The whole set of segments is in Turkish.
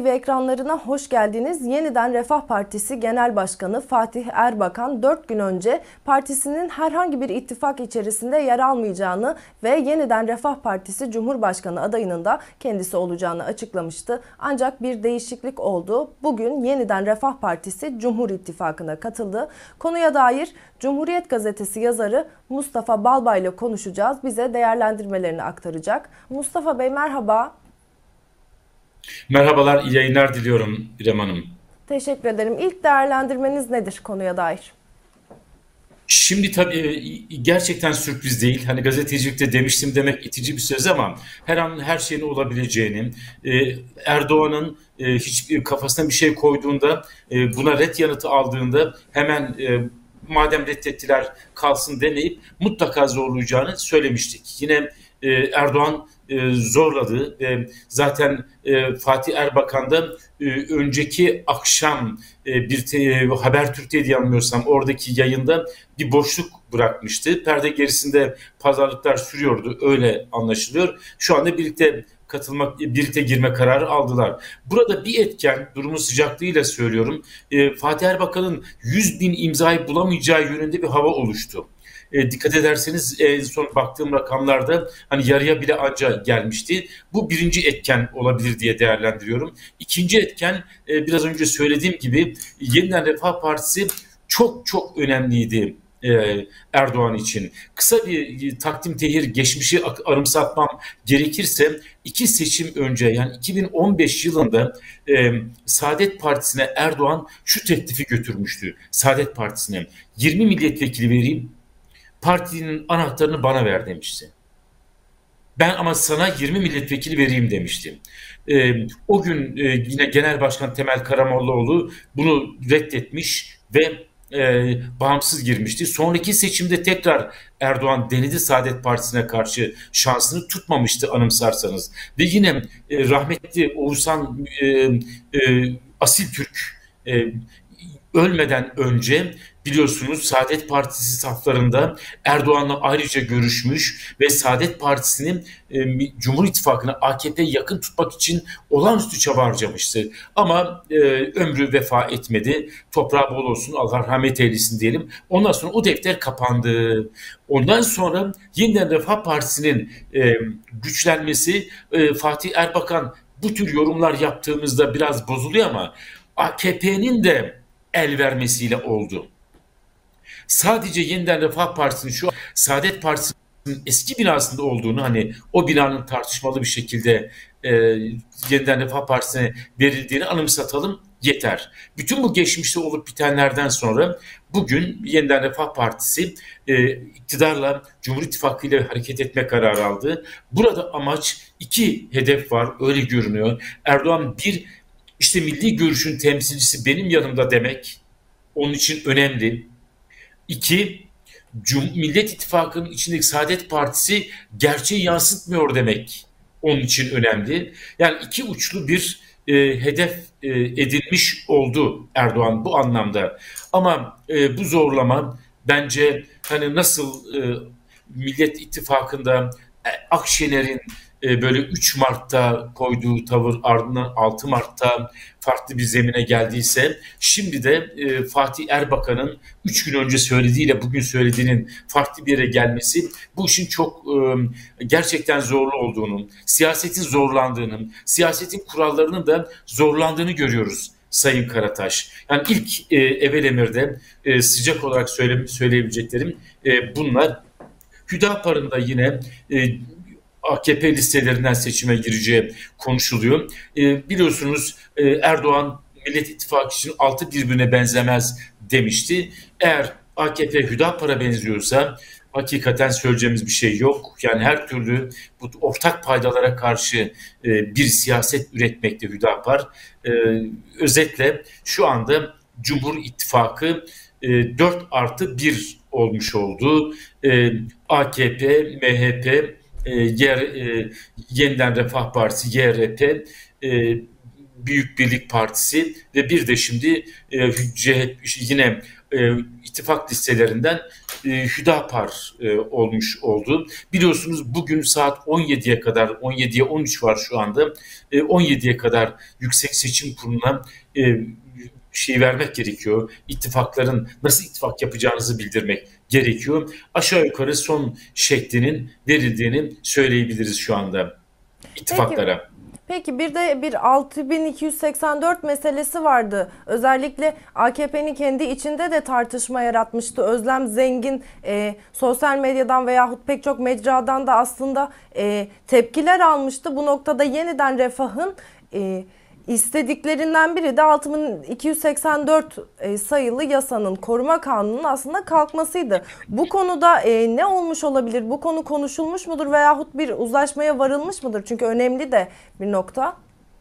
TV ekranlarına hoş geldiniz. Yeniden Refah Partisi Genel Başkanı Fatih Erbakan 4 gün önce partisinin herhangi bir ittifak içerisinde yer almayacağını ve Yeniden Refah Partisi Cumhurbaşkanı adayının da kendisi olacağını açıklamıştı. Ancak bir değişiklik oldu. Bugün Yeniden Refah Partisi Cumhur İttifakı'na katıldı. Konuya dair Cumhuriyet Gazetesi yazarı Mustafa Balbay ile konuşacağız. Bize değerlendirmelerini aktaracak. Mustafa Bey merhaba. Merhabalar, iyi yayınlar diliyorum İrem Hanım. Teşekkür ederim. İlk değerlendirmeniz nedir konuya dair? Şimdi tabii gerçekten sürpriz değil. Hani gazetecilikte demiştim demek itici bir söz ama her an her şeyin olabileceğini, Erdoğan'ın hiç kafasına bir şey koyduğunda, buna ret yanıtı aldığında hemen madem reddettiler kalsın demeyip mutlaka zorlayacağını söylemiştik. Yine Erdoğan zorladı. Zaten Fatih Erbakan da önceki akşam Habertürk'te yanılmıyorsam oradaki yayında bir boşluk bırakmıştı. Perde gerisinde pazarlıklar sürüyordu. Öyle anlaşılıyor. Şu anda birlikte girme kararı aldılar. Burada bir etken, durumun sıcaklığıyla söylüyorum, Fatih Erbakan'ın 100.000 imzayı bulamayacağı yönünde bir hava oluştu. Dikkat ederseniz en son baktığım rakamlarda hani yarıya bile anca gelmişti. Bu birinci etken olabilir diye değerlendiriyorum. İkinci etken biraz önce söylediğim gibi Yeniden Refah Partisi çok çok önemliydi Erdoğan için. Kısa bir takdim tehir geçmişi arımsatmam gerekirse 2 seçim önce yani 2015 yılında Saadet Partisi'ne Erdoğan şu teklifi götürmüştü. Saadet Partisi'ne 20 milletvekili vereyim, partinin anahtarını bana ver demişti. Ben ama sana 20 milletvekili vereyim demiştim. O gün yine Genel Başkan Temel Karamollaoğlu bunu reddetmiş ve bağımsız girmişti. Sonraki seçimde tekrar Erdoğan denedi Saadet Partisi'ne karşı, şansını tutmamıştı anımsarsanız. Ve yine rahmetli Oğuzhan Asil Türk ölmeden önce biliyorsunuz Saadet Partisi saflarında Erdoğan'la ayrıca görüşmüş ve Saadet Partisi'nin Cumhur İttifakı'na AKP'ye yakın tutmak için olağanüstü çaba harcamıştı. Ama ömrü vefa etmedi. Toprağı bol olsun, Allah rahmet eylesin diyelim. Ondan sonra o defter kapandı. Ondan sonra Yeniden Refah Partisi'nin güçlenmesi, Fatih Erbakan bu tür yorumlar yaptığımızda biraz bozuluyor ama AKP'nin de el vermesiyle oldu. Sadece Yeniden Refah Partisi'nin şu Saadet Partisi'nin eski binasında olduğunu, hani o binanın tartışmalı bir şekilde Yeniden Refah Partisi'ne verildiğini anımsatalım yeter. Bütün bu geçmişte olup bitenlerden sonra bugün Yeniden Refah Partisi iktidarla, Cumhur İttifakı ile hareket etme kararı aldı. Burada amaç 2 hedef var, öyle görünüyor. Erdoğan işte milli görüşün temsilcisi benim yanımda demek onun için önemli. 2, Millet İttifakı'nın içindeki Saadet Partisi gerçeği yansıtmıyor demek onun için önemli. Yani 2 uçlu bir hedef edinmiş oldu Erdoğan bu anlamda. Ama bu zorlama bence hani nasıl Millet İttifakı'nda Akşener'in böyle 3 Mart'ta koyduğu tavır ardından 6 Mart'ta farklı bir zemine geldiyse, şimdi de Fatih Erbakan'ın 3 gün önce söylediğiyle bugün söylediğinin farklı bir yere gelmesi bu işin çok gerçekten zorlu olduğunu, siyasetin zorlandığını, siyasetin kurallarının da zorlandığını görüyoruz Sayın Karataş. Yani ilk evvel emirde sıcak olarak söyleyebileceklerim bunlar. Hüdapar'ın da yine AKP listelerinden seçime gireceği konuşuluyor. Biliyorsunuz Erdoğan Millet İttifakı için altı birbirine benzemez demişti. Eğer AKP Hüdapar'a benziyorsa hakikaten söyleyeceğimiz bir şey yok. Yani her türlü bu ortak paydalara karşı bir siyaset üretmekte Hüdapar. Özetle şu anda Cumhur İttifakı 4+1 olmuş oldu. AKP, MHP, Yeniden Refah Partisi, YRP, Büyük Birlik Partisi ve bir de şimdi yine ittifak listelerinden Hüdapar olmuş oldu. Biliyorsunuz bugün saat 17'ye kadar, 17'ye 13 var şu anda, 17'ye kadar Yüksek Seçim Kurulu'na vermek gerekiyor. İttifakların nasıl ittifak yapacağınızı bildirmek gerekiyor. Aşağı yukarı son şeklinin verildiğini söyleyebiliriz şu anda ittifaklara. Peki, peki bir de bir 6284 meselesi vardı. Özellikle AKP'nin kendi içinde de tartışma yaratmıştı. Özlem Zengin sosyal medyadan veyahut pek çok mecradan da aslında tepkiler almıştı. Bu noktada yeniden Refah'ın istediklerinden biri de 6284 sayılı yasanın, koruma kanununun aslında kalkmasıydı. Bu konuda ne olmuş olabilir? Bu konu konuşulmuş mudur veyahut bir uzlaşmaya varılmış mıdır? Çünkü önemli de bir nokta.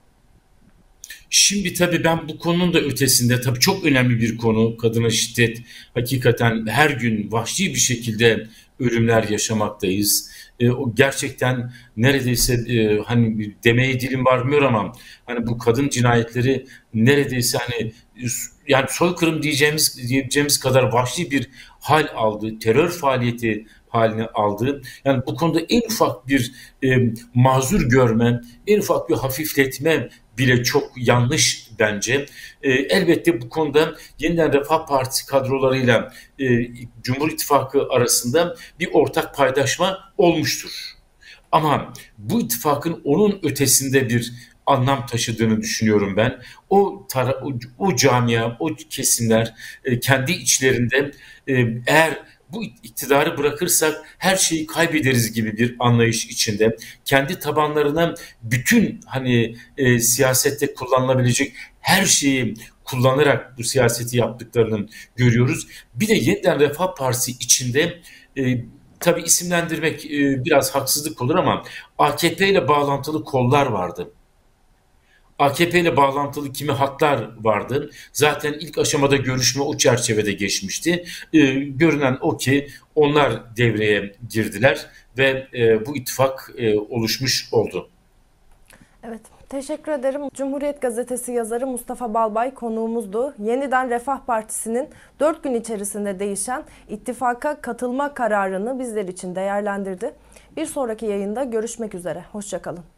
Şimdi tabii ben bu konunun da ötesinde, tabii çok önemli bir konu kadına şiddet. Hakikaten her gün vahşi bir şekilde ölümler yaşamaktayız. O gerçekten neredeyse hani demeye dilim varmıyor ama hani bu kadın cinayetleri neredeyse hani yani soykırım diyeceğimiz kadar vahşi bir hal aldı. Terör faaliyeti haline aldı. Yani bu konuda en ufak bir mazur görme, en ufak bir hafifletme bile çok yanlış bence. Elbette bu konuda Yeniden Refah Partisi kadrolarıyla Cumhur İttifakı arasında bir ortak paydaşma olmuştur. Ama bu ittifakın onun ötesinde bir anlam taşıdığını düşünüyorum ben. O camia, o kesimler kendi içlerinde eğer bu iktidarı bırakırsak her şeyi kaybederiz gibi bir anlayış içinde. Kendi tabanlarına bütün hani siyasette kullanılabilecek her şeyi kullanarak bu siyaseti yaptıklarını görüyoruz. Bir de Yeniden Refah Partisi içinde tabii isimlendirmek biraz haksızlık olur ama AKP ile bağlantılı kollar vardı. AKP ile bağlantılı kimi hatlar vardı. Zaten ilk aşamada görüşme o çerçevede geçmişti. Görünen o ki onlar devreye girdiler ve bu ittifak oluşmuş oldu. Evet, teşekkür ederim. Cumhuriyet Gazetesi yazarı Mustafa Balbay konuğumuzdu. Yeniden Refah Partisi'nin 4 gün içerisinde değişen ittifaka katılma kararını bizler için değerlendirdi. Bir sonraki yayında görüşmek üzere. Hoşça kalın.